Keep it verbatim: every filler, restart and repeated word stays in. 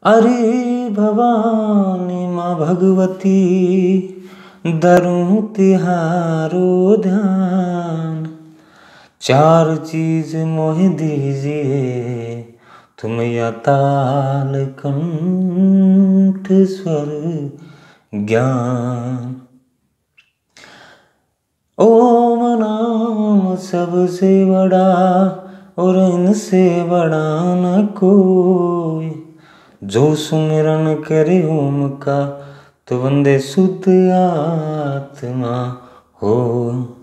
अरे भवानी माँ भगवती धरूं तिहारो ध्यान, चार चीज मोह दीजिए तुम या ताल कंठ स्वर ज्ञान। ओम नाम सबसे बड़ा और इनसे बड़ा न कोई, जो सुमिरन करे ओम का तो बंदे शुद्ध आत्मा हो।